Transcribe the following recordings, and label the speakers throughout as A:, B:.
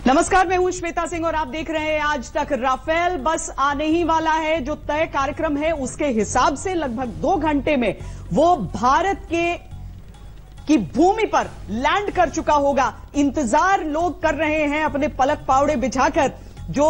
A: नमस्कार, मैं हूं श्वेता सिंह और आप देख रहे हैं आज तक। राफेल बस आने ही वाला है। जो तय कार्यक्रम है उसके हिसाब से लगभग 2 घंटे में वो भारत की भूमि पर लैंड कर चुका होगा। इंतजार लोग कर रहे हैं अपने पलक पावड़े बिछाकर। जो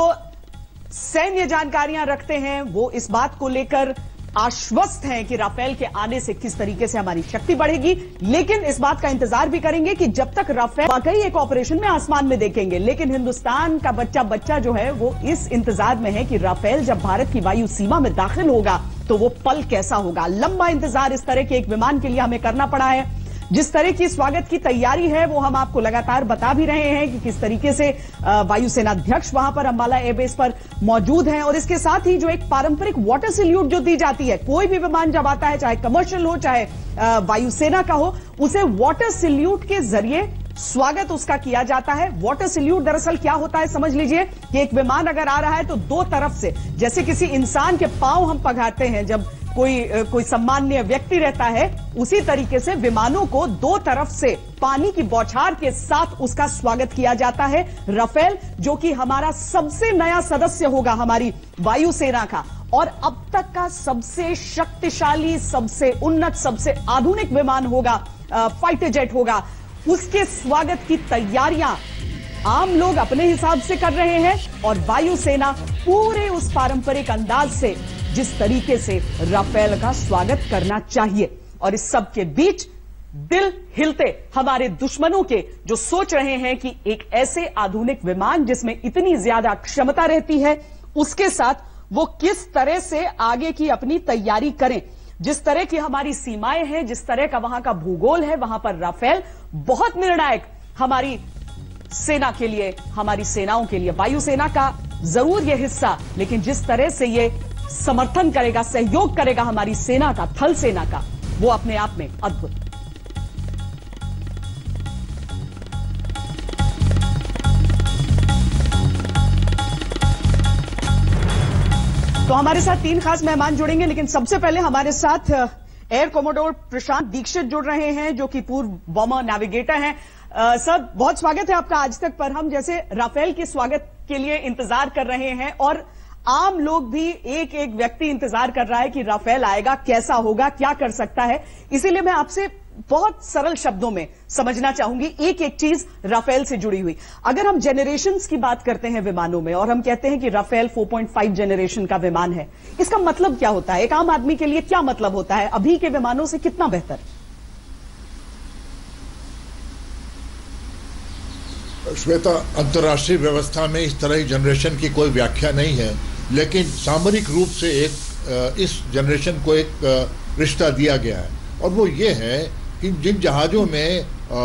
A: सैन्य जानकारियां रखते हैं वो इस बात को लेकर आश्वस्त हैं कि राफेल के आने से किस तरीके से हमारी शक्ति बढ़ेगी, लेकिन इस बात का इंतजार भी करेंगे कि जब तक राफेल वाकई एक ऑपरेशन में आसमान में देखेंगे। लेकिन हिंदुस्तान का बच्चा जो है वो इस इंतजार में है कि राफेल जब भारत की वायु सीमा में दाखिल होगा तो वो पल कैसा होगा। लंबा इंतजार इस तरह के एक विमान के लिए हमें करना पड़ा है। जिस तरह की स्वागत की तैयारी है वो हम आपको लगातार बता भी रहे हैं कि किस तरीके से वायुसेना अध्यक्ष वहां पर अंबाला एयरबेस पर मौजूद हैं। और इसके साथ ही जो एक पारंपरिक वाटर सैल्यूट जो दी जाती है, कोई भी विमान जब आता है, चाहे कमर्शियल हो चाहे वायुसेना का हो, उसे वाटर सैल्यूट के जरिए स्वागत उसका किया जाता है। वाटर सैल्यूट दरअसल क्या होता है समझ लीजिए कि एक विमान अगर आ रहा है तो दो तरफ से, जैसे किसी इंसान के पांव हम पगारते हैं जब कोई सम्माननीय व्यक्ति रहता है, उसी तरीके से विमानों को दो तरफ से पानी की बौछार के साथ उसका स्वागत किया जाता है। राफेल जो कि हमारा सबसे नया सदस्य होगा हमारी वायुसेना का और अब तक का सबसे शक्तिशाली, सबसे उन्नत, सबसे आधुनिक विमान होगा, फाइटर जेट होगा। उसके स्वागत की तैयारियां आम लोग अपने हिसाब से कर रहे हैं और वायुसेना पूरे उस पारंपरिक अंदाज से जिस तरीके से राफेल का स्वागत करना चाहिए। और इस सब के बीच दिल हिलते हमारे दुश्मनों के, जो सोच रहे हैं कि एक ऐसे आधुनिक विमान जिसमें इतनी ज्यादा क्षमता रहती है, उसके साथ वो किस तरह से आगे की अपनी तैयारी करें। जिस तरह की हमारी सीमाएं हैं, जिस तरह का वहां का भूगोल है, वहां पर राफेल बहुत निर्णायक हमारी सेना के लिए, हमारी सेनाओं के लिए। वायुसेना का जरूर यह हिस्सा, लेकिन जिस तरह से यह समर्थन करेगा, सहयोग करेगा हमारी सेना का, थल सेना का, वो अपने आप में अद्भुत। तो हमारे साथ 3 खास मेहमान जुड़ेंगे, लेकिन सबसे पहले हमारे साथ एयर कोमोडोर प्रशांत दीक्षित जुड़ रहे हैं, जो कि पूर्व बॉम्बर नेविगेटर हैं। सर, बहुत स्वागत है आपका आज तक। पर हम जैसे राफेल के स्वागत के लिए इंतजार कर रहे हैं और आम लोग भी, एक एक व्यक्ति इंतजार कर रहा है कि राफेल आएगा, कैसा होगा, क्या कर सकता है। इसीलिए मैं आपसे बहुत सरल शब्दों में समझना चाहूंगी एक एक चीज राफेल से जुड़ी हुई। अगर हम जेनरेशंस की बात करते हैं विमानों में और हम कहते हैं कि राफेल 4.5 जेनरेशन का विमान है, इसका मतलब क्या होता है? एक आम आदमी के लिए क्या मतलब होता है? अभी के विमानों से कितना बेहतर?
B: श्वेता, अंतर्राष्ट्रीय व्यवस्था में इस तरह की जनरेशन की कोई व्याख्या नहीं है, लेकिन सामरिक रूप से इस जनरेशन को एक रिश्ता दिया गया है और वो ये है कि जिन जहाज़ों में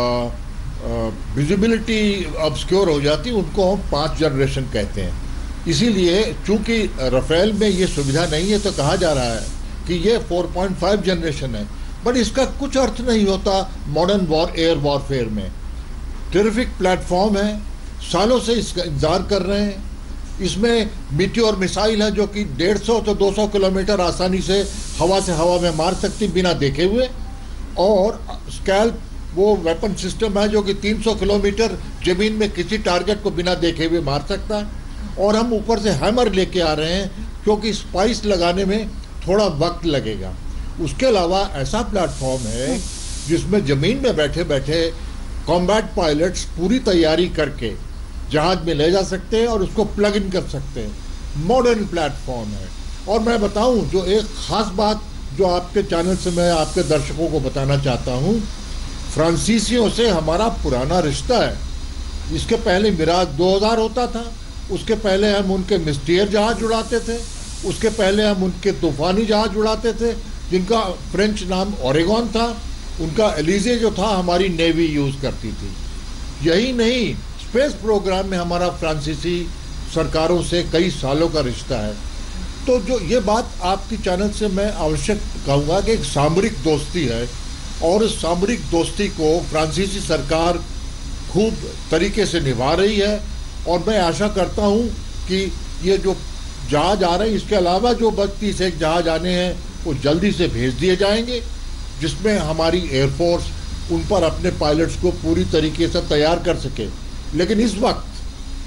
B: विजिबिलिटी ऑब्स्क्योर हो जाती है उनको हम 5 जनरेशन कहते हैं। इसीलिए चूंकि राफेल में ये सुविधा नहीं है तो कहा जा रहा है कि ये 4.5 जनरेशन है, बट इसका कुछ अर्थ नहीं होता मॉडर्न एयर वॉरफेयर में। टेरिफिक प्लेटफॉर्म है, सालों से इसका इंतजार कर रहे हैं। इसमें मीटियोर मिसाइल है जो कि 150 से 200 किलोमीटर आसानी से हवा में मार सकती बिना देखे हुए, और स्कैल्प वो वेपन सिस्टम है जो कि 300 किलोमीटर जमीन में किसी टारगेट को बिना देखे हुए मार सकता है। और हम ऊपर से हैमर लेके आ रहे हैं क्योंकि स्पाइस लगाने में थोड़ा वक्त लगेगा। उसके अलावा ऐसा प्लेटफॉर्म है जिसमें ज़मीन में बैठे बैठे कॉम्बैट पायलट्स पूरी तैयारी करके जहाज में ले जा सकते हैं और उसको प्लग इन कर सकते हैं। मॉडर्न प्लेटफॉर्म है। और मैं बताऊं, जो एक ख़ास बात जो आपके चैनल से मैं आपके दर्शकों को बताना चाहता हूं, फ्रांसीसियों से हमारा पुराना रिश्ता है। इसके पहले मिराज 2000 होता था, उसके पहले हम उनके मिस्टियर जहाज उड़ाते थे, उसके पहले हम उनके तूफानी जहाज उड़ाते थे जिनका फ्रेंच नाम ओरेगॉन था, उनका एलिजे जो था हमारी नेवी यूज़ करती थी। यही नहीं, स्पेस प्रोग्राम में हमारा फ्रांसीसी सरकारों से कई सालों का रिश्ता है। तो जो ये बात आपकी चैनल से मैं आवश्यक कहूँगा कि एक सामरिक दोस्ती है और इस सामरिक दोस्ती को फ्रांसीसी सरकार खूब तरीके से निभा रही है। और मैं आशा करता हूँ कि ये जो जहाज आ रहे हैं, इसके अलावा जो 32 एक जहाज आने हैं वो जल्दी से भेज दिए जाएंगे, जिसमें हमारी एयरफोर्स उन पर अपने पायलट्स को पूरी तरीके से तैयार कर सके। लेकिन इस वक्त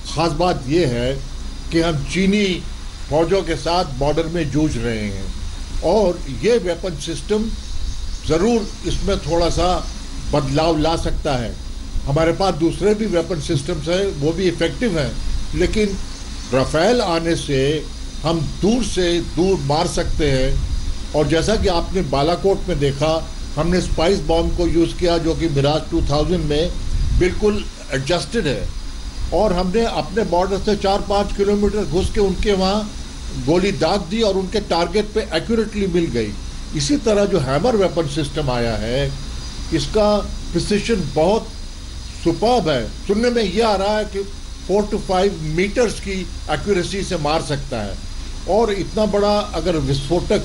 B: खास बात यह है कि हम चीनी फौजों के साथ बॉर्डर में जूझ रहे हैं और ये वेपन सिस्टम ज़रूर इसमें थोड़ा सा बदलाव ला सकता है। हमारे पास दूसरे भी वेपन सिस्टम्स हैं, वो भी इफ़ेक्टिव हैं, लेकिन राफेल आने से हम दूर से दूर मार सकते हैं। और जैसा कि आपने बालाकोट में देखा, हमने स्पाइस बॉम्ब को यूज़ किया जो कि मिराज 2000 में बिल्कुल एडजस्टेड है, और हमने अपने बॉर्डर से 4-5 किलोमीटर घुस के उनके वहाँ गोली दाग दी और उनके टारगेट पे एक्यूरेटली मिल गई। इसी तरह जो हैमर वेपन सिस्टम आया है, इसका प्रिसिशन बहुत सुपर्ब है। सुनने में ये आ रहा है कि 4 to 5 मीटर्स की एक्यूरेसी से मार सकता है, और इतना बड़ा अगर विस्फोटक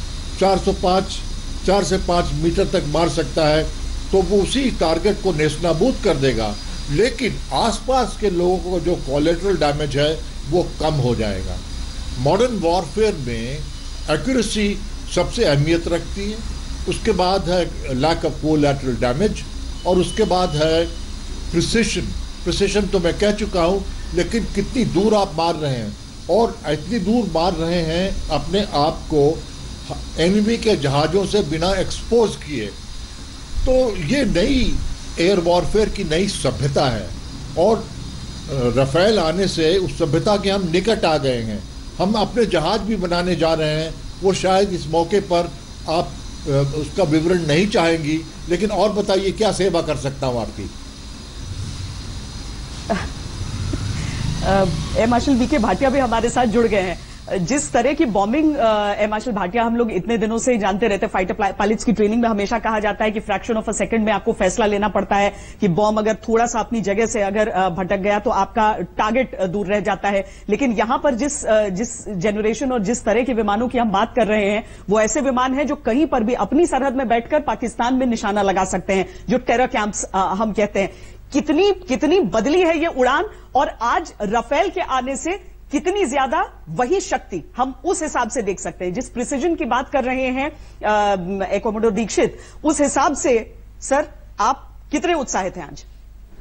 B: 4 से 5 मीटर तक मार सकता है तो वो उसी टारगेट को नेस्तनाबूद कर देगा, लेकिन आसपास के लोगों को जो कोलेटरल डैमेज है वो कम हो जाएगा। मॉडर्न वॉरफेयर में एक्यूरेसी सबसे अहमियत रखती है, उसके बाद है लैक ऑफ कोलेटरल डैमेज, और उसके बाद है प्रिसिशन तो मैं कह चुका हूँ, लेकिन कितनी दूर आप मार रहे हैं, और इतनी दूर मार रहे हैं अपने आप को एनिमी के जहाज़ों से बिना एक्सपोज किए। तो ये नई एयर वॉरफेयर की नई सभ्यता है, और राफेल आने से उस सभ्यता के हम निकट आ गए हैं। हम अपने जहाज भी बनाने जा रहे हैं, वो शायद इस मौके पर आप उसका विवरण नहीं चाहेंगी, लेकिन और बताइए क्या सेवा कर सकता हूँ आपकी।
A: एयर मार्शल वीके भाटिया भी हमारे साथ जुड़ गए हैं। जिस तरह की बॉम्बिंग एयर मार्शल भाटिया हम लोग इतने दिनों से जानते रहते हैं, फाइटर पायलट्स की ट्रेनिंग में हमेशा कहा जाता है कि फ्रैक्शन ऑफ अ सेकंड में आपको फैसला लेना पड़ता है कि बॉम्ब अगर थोड़ा सा अपनी जगह से अगर भटक गया तो आपका टारगेट दूर रह जाता है। लेकिन यहां पर जिस जनरेशन और जिस तरह के विमानों की हम बात कर रहे हैं, वो ऐसे विमान हैं जो कहीं पर भी अपनी सरहद में बैठकर पाकिस्तान में निशाना लगा सकते हैं, जो टेरर कैंप्स हम कहते हैं। कितनी बदली है ये उड़ान, और आज राफेल के आने से कितनी ज्यादा वही शक्ति हम उस हिसाब से देख सकते हैं। जिस प्रिसीजन की बात कर रहे हैं कॉमोडोर दीक्षित, उस हिसाब से सर आप कितने उत्साहित हैं आज?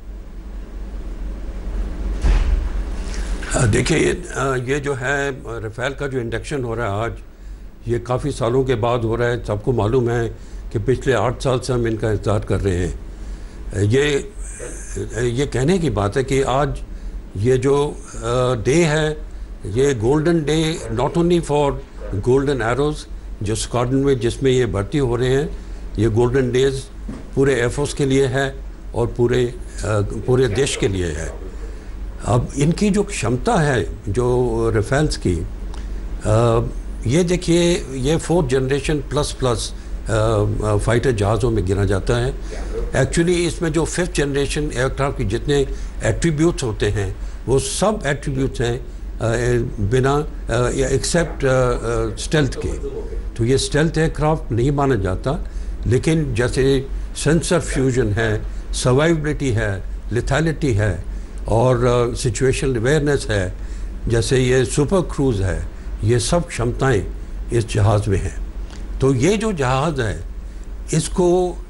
C: देखिए, ये जो है राफेल का जो इंडक्शन हो रहा है आज, ये काफ़ी सालों के बाद हो रहा है। सबको मालूम है कि पिछले 8 साल से हम इनका इंतजार कर रहे हैं। ये कहने की बात है कि आज ये जो डे है, ये golden day not only for golden arrows जो स्क्वाड्रन में जिसमें ये भर्ती हो रहे हैं, ये गोल्डन डेज पूरे एयरफोर्स के लिए है और पूरे देश के लिए है। अब इनकी जो क्षमता है जो राफेल्स की, ये देखिए, ये 4th जनरेशन प्लस फाइटर जहाज़ों में गिना जाता है। एक्चुअली इसमें जो 5th जनरेशन एयरक्राफ्ट की जितने एट्रीब्यूट्स होते हैं वो सब एट्रीब्यूट्स हैं बिना एक्सेप्ट स्टेल्थ के। तो ये स्टेल्थ एयरक्राफ्ट नहीं माना जाता, लेकिन जैसे सेंसर फ्यूजन है, सर्वाइवबिलिटी है, लिथैलिटी है और सिचुएशनल अवेयरनेस है, जैसे ये सुपर क्रूज़ है, ये सब क्षमताएं इस जहाज़ में हैं। तो ये जो जहाज़ है, इसको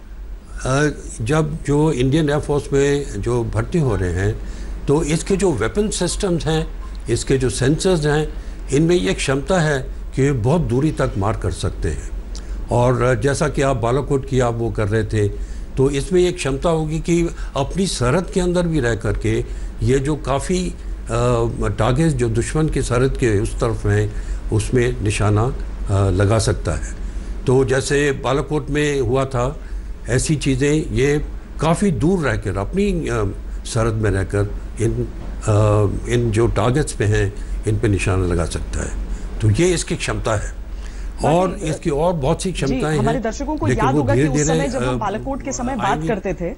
C: जब जो इंडियन एयरफोर्स में जो भर्ती हो रहे हैं, तो इसके जो वेपन सिस्टम्स हैं, इसके जो सेंसर्स हैं, इनमें ये क्षमता है कि बहुत दूरी तक मार कर सकते हैं। और जैसा कि आप बालाकोट की आप वो कर रहे थे, तो इसमें ये क्षमता होगी कि अपनी सरहद के अंदर भी रह करके ये जो काफ़ी टारगेट्स जो दुश्मन की सरहद के उस तरफ हैं, उसमें निशाना लगा सकता है। तो जैसे बालाकोट में हुआ था, ऐसी चीज़ें ये काफ़ी दूर रहकर अपनी सरहद में रहकर इन जो टारगेट्स पे हैं, इन पे निशाना लगा सकता है। तो ये इसकी क्षमता है, और इसकी और बहुत सी क्षमताएं हैं।
A: हमारे दर्शकों को याद होगा कि उस समय जब हम बालाकोट के समय बात करते थे,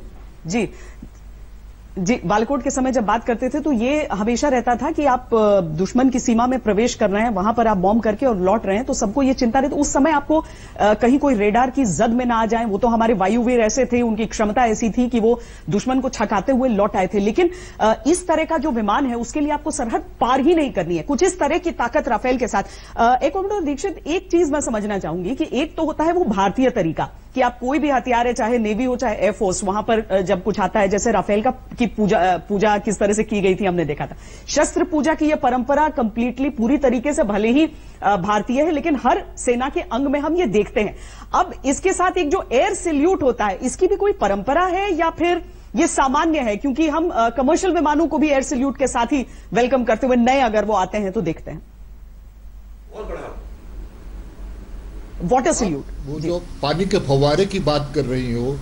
A: जी बालाकोट के समय जब बात करते थे, तो ये हमेशा रहता था कि आप दुश्मन की सीमा में प्रवेश कर रहे हैं, वहां पर आप बॉम्ब करके और लौट रहे हैं, तो सबको ये चिंता रहती। उस समय आपको कहीं कोई रेडार की जद में ना आ जाए। वो तो हमारे वायुवीर ऐसे थे, उनकी क्षमता ऐसी थी कि वो दुश्मन को छकाते हुए लौट आए थे। लेकिन इस तरह का जो विमान है, उसके लिए आपको सरहद पार ही नहीं करनी है। कुछ इस तरह की ताकत राफेल के साथ। कॉमोडोर दीक्षित, एक चीज मैं समझना चाहूंगी कि एक तो होता है वो भारतीय तरीका कि आप कोई भी हथियार है, चाहे नेवी हो चाहे एयरफोर्स, वहां पर जब कुछ आता है, जैसे राफेल की पूजा किस तरह से की गई थी हमने देखा था। शस्त्र पूजा की यह परंपरा कंप्लीटली पूरी तरीके से भले ही भारतीय है, लेकिन हर सेना के अंग में हम ये देखते हैं। अब इसके साथ एक जो एयर सैल्यूट होता है, इसकी भी कोई परंपरा है या फिर ये सामान्य है? क्योंकि हम कमर्शियल विमानों को भी एयर सैल्यूट के साथ ही वेलकम करते हुए नए अगर वो आते हैं तो देखते हैं। वाटर सैल्यूट,
B: वो जो पानी के फव्वारे की बात कर रही हो,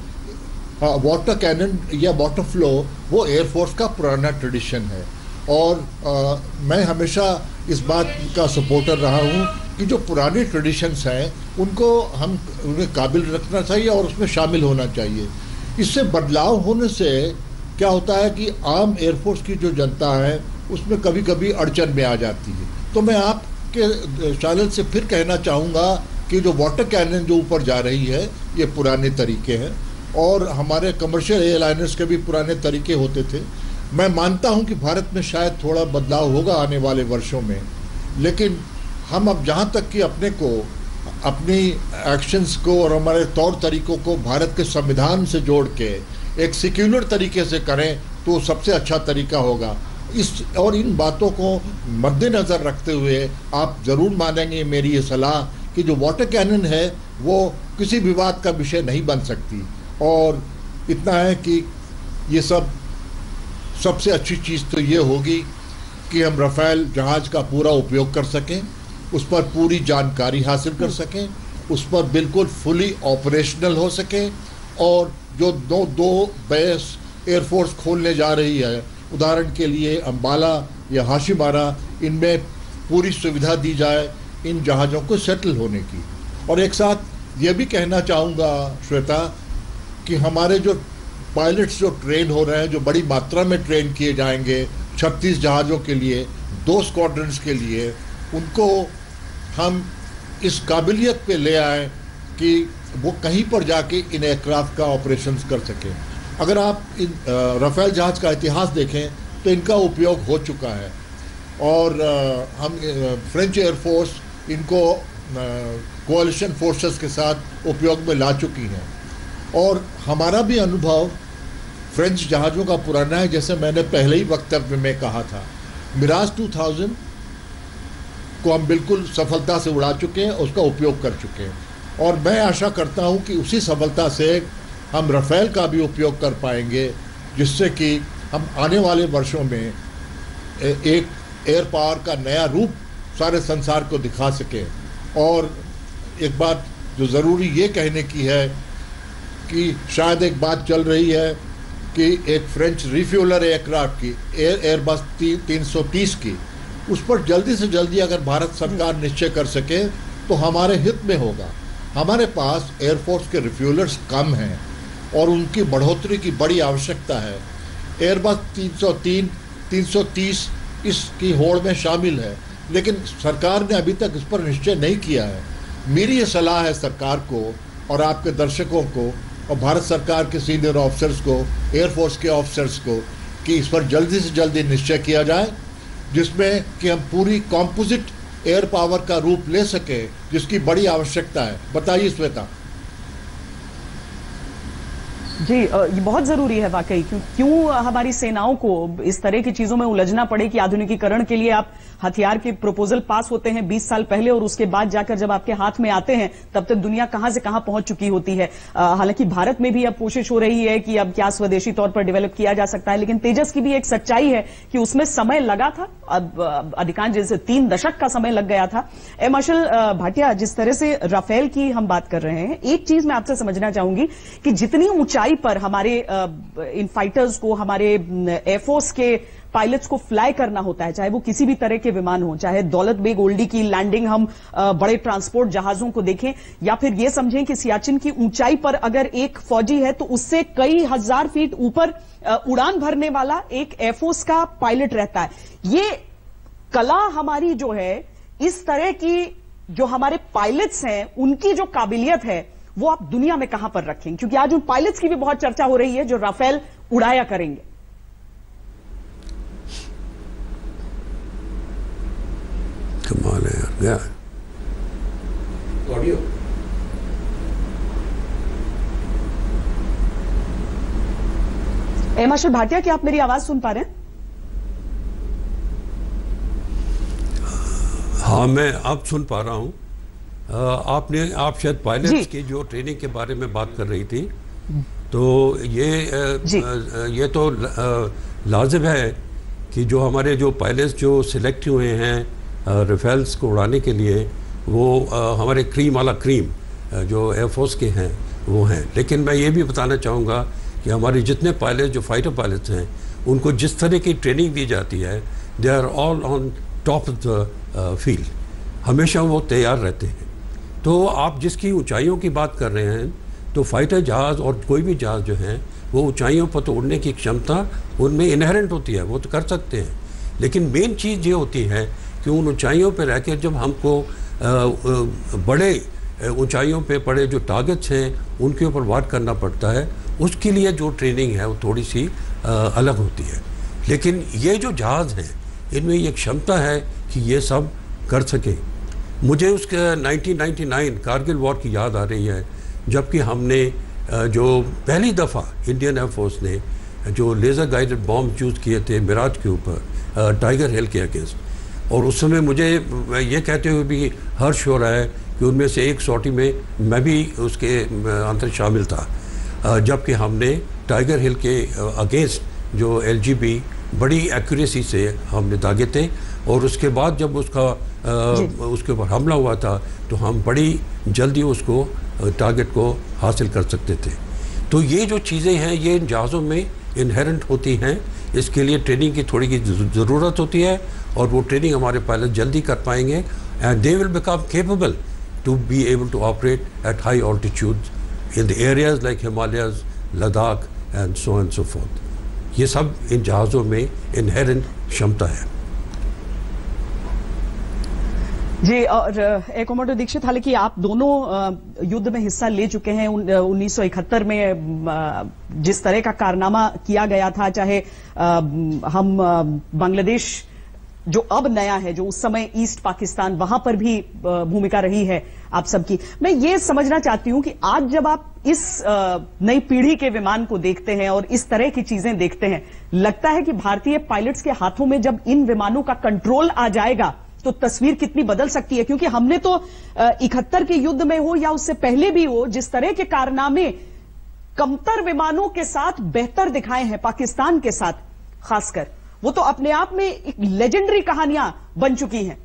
B: वाटर कैनन या वाटर फ्लो, वो एयरफोर्स का पुराना ट्रेडिशन है। और मैं हमेशा इस बात का सपोर्टर रहा हूँ कि जो पुराने ट्रेडिशंस हैं उनको हम उन्हें काबिल रखना चाहिए और उसमें शामिल होना चाहिए। इससे बदलाव होने से क्या होता है कि आम एयरफोर्स की जो जनता है उसमें कभी कभी अड़चन में आ जाती है। तो मैं आपके चैनल से फिर कहना चाहूँगा कि जो वाटर कैनन जो ऊपर जा रही है ये पुराने तरीके हैं और हमारे कमर्शियल एयरलाइनर्स के भी पुराने तरीके होते थे। मैं मानता हूं कि भारत में शायद थोड़ा बदलाव होगा आने वाले वर्षों में, लेकिन हम अब जहां तक कि अपने को, अपनी एक्शंस को और हमारे तौर तरीकों को भारत के संविधान से जोड़ के एक सेक्युलर तरीके से करें तो सबसे अच्छा तरीका होगा। और इन बातों को मद्देनज़र रखते हुए आप ज़रूर मानेंगे मेरी ये सलाह कि जो वाटर कैनन है वो किसी विवाद का विषय नहीं बन सकती। और इतना है कि ये सबसे अच्छी चीज़ तो ये होगी कि हम राफेल जहाज़ का पूरा उपयोग कर सकें, उस पर पूरी जानकारी हासिल कर सकें, उस पर बिल्कुल फुली ऑपरेशनल हो सकें। और जो दो बेस एयरफोर्स खोलने जा रही है, उदाहरण के लिए अम्बाला या हाशिमारा, इनमें पूरी सुविधा दी जाए इन जहाज़ों को सेटल होने की। और एक साथ ये भी कहना चाहूँगा श्वेता कि हमारे जो पायलट्स जो ट्रेन हो रहे हैं, जो बड़ी मात्रा में ट्रेन किए जाएंगे 36 जहाज़ों के लिए, 2 स्क्वाड्रन्स के लिए, उनको हम इस काबिलियत पे ले आए कि वो कहीं पर जाके इन एयरक्राफ्ट का ऑपरेशंस कर सकें। अगर आप इन राफेल जहाज़ का इतिहास देखें तो इनका उपयोग हो चुका है और हम फ्रेंच एयरफोर्स इनको कोalition फोर्सेस के साथ उपयोग में ला चुकी हैं। और हमारा भी अनुभव फ्रेंच जहाज़ों का पुराना है, जैसे मैंने पहले ही वक्तव्य में कहा था। मिराज 2000 को हम बिल्कुल सफलता से उड़ा चुके हैं, उसका उपयोग कर चुके हैं और मैं आशा करता हूं कि उसी सफलता से हम राफेल का भी उपयोग कर पाएंगे, जिससे कि हम आने वाले वर्षों में एक एयर पावर का नया रूप सारे संसार को दिखा सकें। और एक बात जो ज़रूरी ये कहने की है कि शायद एक बात चल रही है कि एक फ्रेंच रिफ्यूलर एयरक्राफ्ट की एयरबस 330 की, उस पर जल्दी से जल्दी अगर भारत सरकार निश्चय कर सके तो हमारे हित में होगा। हमारे पास एयरफोर्स के रिफ्यूलर्स कम हैं और उनकी बढ़ोतरी की बड़ी आवश्यकता है। एयरबस 303, 330 इसकी होड़ में शामिल है, लेकिन सरकार ने अभी तक इस पर निश्चय नहीं किया है। मेरी ये सलाह है सरकार को और आपके दर्शकों को और भारत सरकार के सीनियर ऑफिसर्स को, एयरफोर्स के ऑफिसर्स को, कि इस पर जल्दी से जल्दी निश्चय किया जाए, जिसमें कि हम पूरी कॉम्पोजिट एयर पावर का रूप ले सके, जिसकी बड़ी आवश्यकता है। बताइए श्वेता।
A: जी, ये बहुत जरूरी है वाकई। क्यों हमारी सेनाओं को इस तरह की चीजों में उलझना पड़े कि आधुनिकीकरण के लिए आप हथियार के प्रपोजल पास होते हैं 20 साल पहले और उसके बाद जाकर जब आपके हाथ में आते हैं तब तक दुनिया कहां से कहां पहुंच चुकी होती है। हालांकि भारत में भी अब कोशिश हो रही है कि अब क्या स्वदेशी तौर पर डेवलप किया जा सकता है, लेकिन तेजस की भी एक सच्चाई है कि उसमें समय लगा था। अब अधिकांश जैसे 3 दशक का समय लग गया था। मार्शल भाटिया, जिस तरह से राफेल की हम बात कर रहे हैं, एक चीज मैं आपसे समझना चाहूंगी कि जितनी ऊंचाई पर हमारे इन फाइटर्स को, हमारे एयरफोर्स के पायलट्स को फ्लाई करना होता है, चाहे वो किसी भी तरह के विमान हो, चाहे दौलत बेग ओल्डी की लैंडिंग हम बड़े ट्रांसपोर्ट जहाजों को देखें, या फिर ये समझें कि सियाचिन की ऊंचाई पर अगर एक फौजी है तो उससे कई हजार फीट ऊपर उड़ान भरने वाला एक एयरफोर्स का पायलट रहता है। ये कला हमारी जो है, इस तरह की जो हमारे पायलट्स हैं उनकी जो काबिलियत है, वो आप दुनिया में कहां पर रखेंगे? क्योंकि आज उन पायलट्स की भी बहुत चर्चा हो रही है जो राफेल उड़ाया करेंगे।
C: कमाल है यार।
D: ऑडियो
A: एयर मार्शल भाटिया, क्या आप मेरी आवाज सुन पा रहे हैं?
C: हाँ, मैं अब सुन पा रहा हूँ। आप शायद पायलट्स की जो ट्रेनिंग के बारे में बात कर रही थी, तो ये तो लाजिम है कि जो हमारे जो पायलट्स जो सिलेक्ट हुए हैं राफेल्स को उड़ाने के लिए, वो हमारे क्रीम वाला क्रीम जो एयरफोर्स के हैं वो हैं। लेकिन मैं ये भी बताना चाहूँगा कि हमारे जितने पायलट जो फाइटर पायलट्स हैं, उनको जिस तरह की ट्रेनिंग दी जाती है, they are all on top of the field, हमेशा वो तैयार रहते हैं। तो आप जिसकी ऊंचाइयों की बात कर रहे हैं, तो फाइटर जहाज़ और कोई भी जहाज़ जो हैं, वो ऊंचाइयों पर तो उड़ने की क्षमता उनमें इनहेरेंट होती है, वो तो कर सकते हैं। लेकिन मेन चीज़ ये होती है कि उन ऊंचाइयों पर रहकर जब हमको बड़े ऊंचाइयों पे पड़े जो टारगेट्स हैं, उनके ऊपर वार करना पड़ता है। उसके लिए जो ट्रेनिंग है वो थोड़ी सी अलग होती है। लेकिन ये जो जहाज़ हैं, इनमें ये क्षमता है कि ये सब कर सकें। मुझे उसके 1999 कारगिल वॉर की याद आ रही है, जबकि हमने जो पहली दफ़ा इंडियन एयरफोर्स ने जो लेज़र गाइडेड बॉम्ब यूज़ किए थे मिराज के ऊपर टाइगर हिल के अगेंस्ट, और उस समय मुझे ये कहते हुए भी हर्ष हो रहा है कि उनमें से एक सॉटी में मैं भी उसके अंदर शामिल था, जबकि हमने टाइगर हिल के अगेंस्ट जो LGB बड़ी एक्यूरेसी से हमने दागे थे, और उसके बाद जब उसके ऊपर हमला हुआ था, तो हम बड़ी जल्दी उसको टारगेट को हासिल कर सकते थे। तो ये जो चीज़ें हैं, ये इन जहाज़ों में इनहेरेंट होती हैं। इसके लिए ट्रेनिंग की थोड़ी की ज़रूरत होती है, और वो ट्रेनिंग हमारे पायलट जल्दी कर पाएंगे, and they will become capable to be able to operate at high altitude in the areas like Himalayas, Ladakh and so forth. ये सब इन जहाज़ों में इनहेरेंट क्षमता है।
A: जी, और एयर कमांडर दीक्षित, हालांकि आप दोनों युद्ध में हिस्सा ले चुके हैं। 1971 में जिस तरह का कारनामा किया गया था, चाहे हम बांग्लादेश जो अब नया है, जो उस समय ईस्ट पाकिस्तान, वहां पर भी भूमिका रही है आप सबकी। मैं ये समझना चाहती हूं कि आज जब आप इस नई पीढ़ी के विमान को देखते हैं और इस तरह की चीजें देखते हैं, लगता है कि भारतीय पायलट्स के हाथों में जब इन विमानों का कंट्रोल आ जाएगा तो तस्वीर कितनी बदल सकती है? क्योंकि हमने तो 71 के युद्ध में हो या उससे पहले भी हो, जिस तरह के कारनामे कमतर विमानों के साथ बेहतर दिखाए हैं, पाकिस्तान के साथ खासकर, वो तो अपने आप में एक लेजेंडरी कहानियां बन चुकी हैं।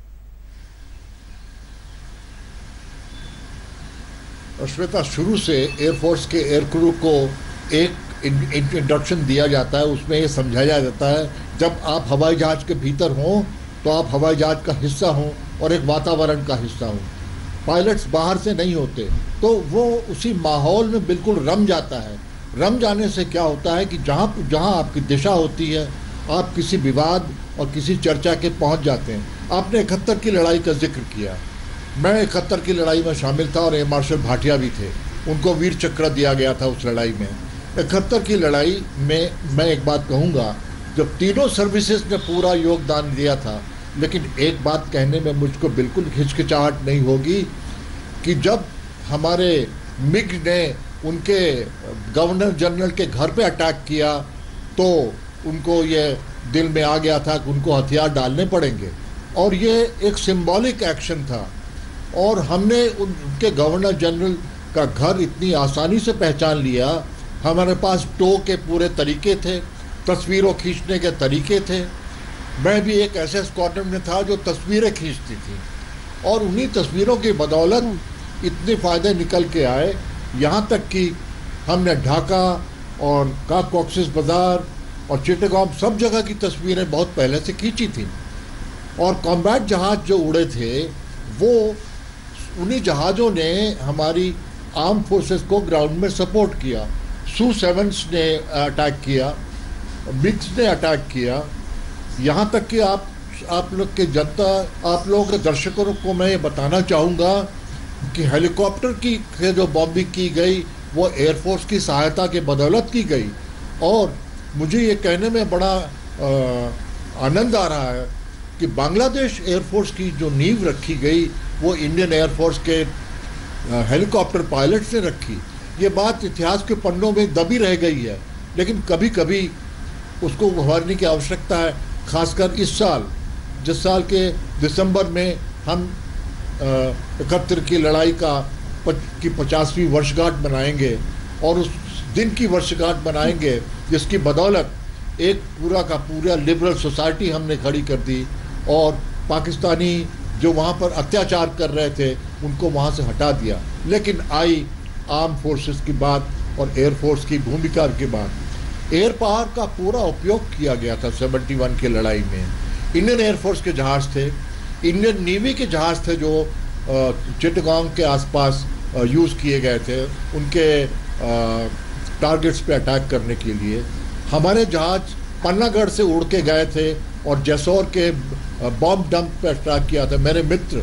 B: श्वेता, शुरू से एयरफोर्स के एयरक्रू को एक इंट्रोडक्शन दिया जाता है, उसमें यह समझाया जाता है जब आप हवाई जहाज के भीतर हों तो आप हवाई जहाज का हिस्सा हों और एक वातावरण का हिस्सा हों। पायलट्स बाहर से नहीं होते, तो वो उसी माहौल में बिल्कुल रम जाता है। रम जाने से क्या होता है कि जहाँ आपकी दिशा होती है, आप किसी विवाद और किसी चर्चा के पहुँच जाते हैं। आपने 71 की लड़ाई का जिक्र किया, मैं 71 की लड़ाई में शामिल था और एयर मार्शल भाटिया भी थे, उनको वीर चक्र दिया गया था उस लड़ाई में। 71 की लड़ाई में मैं एक बात कहूँगा, जब तीनों सर्विसेज ने पूरा योगदान दिया था, लेकिन एक बात कहने में मुझको बिल्कुल हिचकिचाहट नहीं होगी कि जब हमारे मिग ने उनके गवर्नर जनरल के घर पे अटैक किया, तो उनको ये दिल में आ गया था कि उनको हथियार डालने पड़ेंगे, और ये एक सिंबॉलिक एक्शन था। और हमने उनके गवर्नर जनरल का घर इतनी आसानी से पहचान लिया। हमारे पास टो के पूरे तरीके थे, तस्वीरों खींचने के तरीके थे। मैं भी एक ऐसे स्क्वाड्रन में था जो तस्वीरें खींचती थी, और उन्हीं तस्वीरों की बदौलत इतने फ़ायदे निकल के आए। यहाँ तक कि हमने ढाका और कॉक्सेस बाज़ार और चिट्टागोंग सब जगह की तस्वीरें बहुत पहले से खींची थी। और कॉम्बैट जहाज़ जो उड़े थे, वो उन्हीं जहाज़ों ने हमारी आर्म फोर्सेस को ग्राउंड में सपोर्ट किया। सू-7 ने अटैक किया, मिग्स ने अटैक किया। यहाँ तक कि आप लोग के जनता, आप लोगों के दर्शकों को मैं ये बताना चाहूँगा कि हेलीकॉप्टर की जो बॉम्बिंग की गई, वो एयरफोर्स की सहायता के बदौलत की गई। और मुझे ये कहने में बड़ा आनंद आ रहा है कि बांग्लादेश एयरफोर्स की जो नींव रखी गई, वो इंडियन एयरफोर्स के हेलीकॉप्टर पायलट्स ने रखी। ये बात इतिहास के पन्नों में दबी रह गई है, लेकिन कभी कभी उसको उभारने की आवश्यकता है। खासकर इस साल, जिस साल के दिसंबर में हम 71 की लड़ाई की 50वीं वर्षगांठ मनाएंगे, और उस दिन की वर्षगांठ मनाएंगे जिसकी बदौलत एक पूरा का पूरा लिबरल सोसाइटी हमने खड़ी कर दी, और पाकिस्तानी जो वहाँ पर अत्याचार कर रहे थे उनको वहाँ से हटा दिया। लेकिन आई आर्म फोर्सेस की बात और एयरफोर्स की भूमिका के बाद एयर पावर का पूरा उपयोग किया गया था 71 की लड़ाई में। इंडियन एयरफोर्स के जहाज़ थे, इंडियन नेवी के जहाज़ थे जो चिटगांव के आसपास यूज़ किए गए थे उनके टारगेट्स पे अटैक करने के लिए। हमारे जहाज़ पन्नागढ़ से उड़ के गए थे और जैसौर के बॉम्ब डंप पे अटैक किया था। मेरे मित्र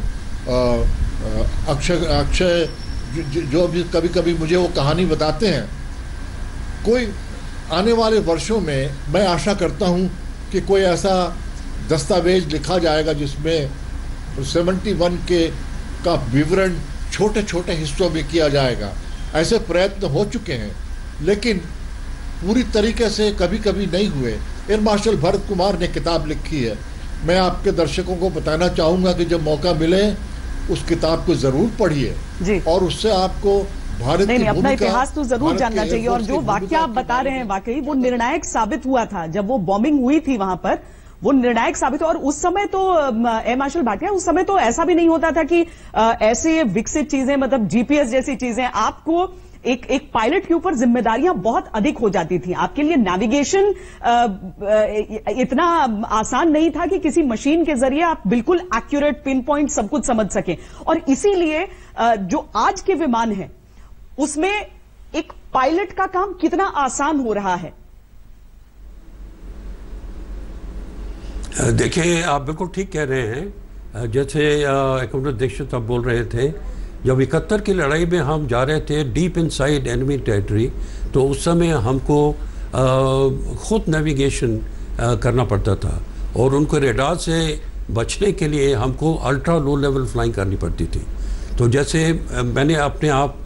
B: अक्षय जो भी कभी कभी मुझे वो कहानी बताते हैं। कोई आने वाले वर्षों में मैं आशा करता हूँ कि कोई ऐसा दस्तावेज लिखा जाएगा जिसमें 71 का विवरण छोटे छोटे हिस्सों में किया जाएगा। ऐसे प्रयत्न हो चुके हैं लेकिन पूरी तरीके से कभी कभी नहीं हुए। एयर मार्शल भरत कुमार ने किताब लिखी है, मैं आपके दर्शकों को बताना चाहूँगा कि जब मौका मिले उस किताब को ज़रूर पढ़िए और उससे आपको भारत की
A: अपना इतिहास तो जरूर जानना चाहिए। और जो वाक्य आप बता रहे हैं वाकई वो निर्णायक साबित हुआ था। जब वो बॉम्बिंग हुई थी वहां पर वो निर्णायक साबित हुआ। और उस समय तो एयर मार्शल भाटिया, उस समय तो ऐसा भी नहीं होता था कि ऐसे विकसित चीजें, मतलब जीपीएस जैसी चीजें, आपको एक पायलट के ऊपर जिम्मेदारियां बहुत अधिक हो जाती थी। आपके लिए नेविगेशन इतना आसान नहीं था कि किसी मशीन के जरिए आप बिल्कुल एक्यूरेट पिन पॉइंट सब कुछ समझ सकें। और इसीलिए जो आज के विमान है उसमें एक पायलट का काम कितना आसान हो रहा है।
C: देखिए, आप बिल्कुल ठीक कह रहे हैं। जैसे कमांडर दीक्षित आप बोल रहे थे, जब 71 की लड़ाई में हम जा रहे थे डीप इनसाइड एनिमी टेरिटरी, तो उस समय हमको खुद नेविगेशन करना पड़ता था और उनको रेडार से बचने के लिए हमको अल्ट्रा लो लेवल फ्लाइंग करनी पड़ती थी। तो जैसे मैंने अपने आप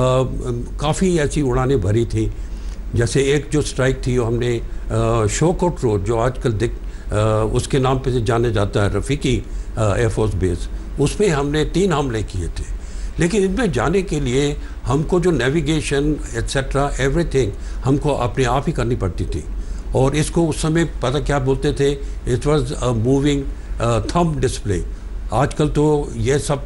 C: काफ़ी ऐसी उड़ानें भरी थी। जैसे एक जो स्ट्राइक थी वो हमने शोकोट रोड, जो आजकल उसके नाम पे से जाने जाता है, रफ़ीकी एयरफोर्स बेस, उस पर हमने 3 हमले किए थे। लेकिन इनमें जाने के लिए हमको जो नेविगेशन एट्सेट्रा एवरीथिंग हमको अपने आप ही करनी पड़ती थी। और इसको उस समय पता क्या बोलते थे, it was a moving thumb display. आजकल तो ये सब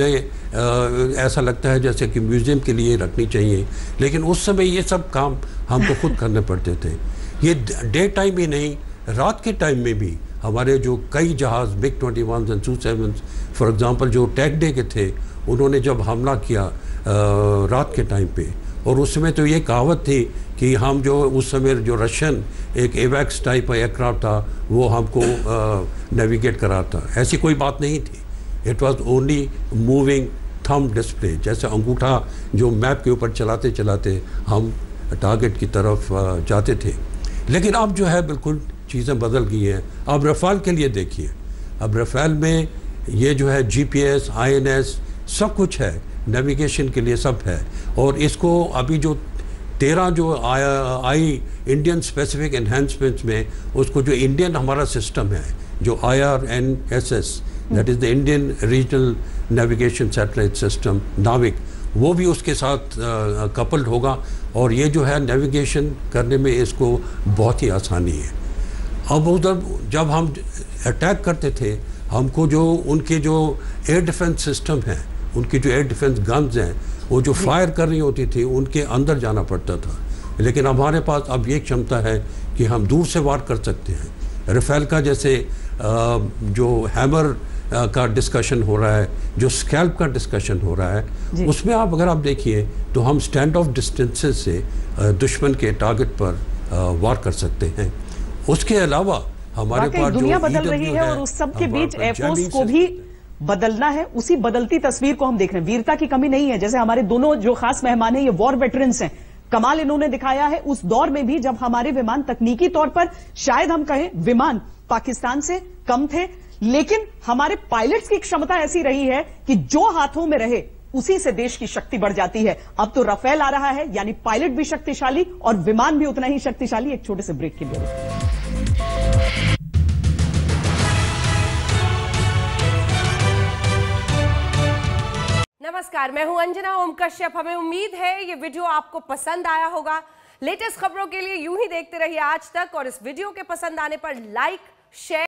C: चीज़ें ऐसा लगता है जैसे कि म्यूज़ियम के लिए रखनी चाहिए, लेकिन उस समय ये सब काम हमको खुद करने पड़ते थे। ये डे टाइम ही नहीं, रात के टाइम में भी हमारे जो कई जहाज़ मिग 21 और Su-7 फॉर एग्ज़ाम्पल जो टैग डे के थे, उन्होंने जब हमला किया रात के टाइम पे, और उस समय तो ये कहावत थी कि हम जो उस समय जो रशियन एक एवैक्स टाइप एयरक्राफ्ट था वो हमको नेविगेट करा था, ऐसी कोई बात नहीं थी। It was only moving thumb display, जैसे अंगूठा जो मैप के ऊपर चलाते चलाते हम टारगेट की तरफ जाते थे। लेकिन अब जो है बिल्कुल चीज़ें बदल गई हैं। अब रफ़ाल के लिए देखिए, अब रफ़ाल में ये जो है जीपीएस, आईएनएस सब कुछ है, नेविगेशन के लिए सब है। और इसको अभी जो 13 जो आई इंडियन स्पेसिफिक एनहेंसमेंट्स में, उसको जो इंडियन हमारा सिस्टम है जो IRNSS, that is the Indian regional navigation satellite system, NavIC, वो भी उसके साथ कपल्ड होगा। और ये जो है नेविगेशन करने में इसको बहुत ही आसानी है। अब उधर जब हम अटैक करते थे, हमको जो उनके जो एयर डिफेंस सिस्टम है, उनकी जो एयर डिफेंस गन्स हैं, वो जो फायर कर रही होती थी उनके अंदर जाना पड़ता था। लेकिन हमारे पास अब ये क्षमता है कि हम दूर से वार कर सकते हैं। रफ़ेल का जैसे जो हैमर का डिस्कशन हो रहा है, जो स्कैल्प का डिस्कशन हो रहा है, उसमें आप अगर आप देखिए तो हम स्टैंड ऑफ डिस्टेंसेस से दुश्मन के टारगेट पर वार कर सकते हैं। उसके अलावा हमारे पास
A: दुनिया बदल रही है और उस सब के बीच एयरफोर्स को भी बदलना है। उसी बदलती तस्वीर को हम देख रहे हैं। वीरता की कमी नहीं है। जैसे हमारे दोनों जो खास मेहमान हैं ये वॉर वेटरन्स हैं, कमाल इन्होंने दिखाया है उस दौर में भी जब हमारे विमान तकनीकी तौर पर शायद हम कहें विमान पाकिस्तान से कम थे, लेकिन हमारे पायलट्स की क्षमता ऐसी रही है कि जो हाथों में रहे उसी से देश की शक्ति बढ़ जाती है। अब तो राफेल आ रहा है, यानी पायलट भी शक्तिशाली और विमान भी उतना ही शक्तिशाली। एक छोटे से ब्रेक के लिए
D: नमस्कार, मैं हूं अंजना ओम कश्यप। हमें उम्मीद है ये वीडियो आपको पसंद आया होगा। लेटेस्ट खबरों के लिए यूं ही देखते रहिए आज तक, और इस वीडियो के पसंद आने पर लाइक, शेयर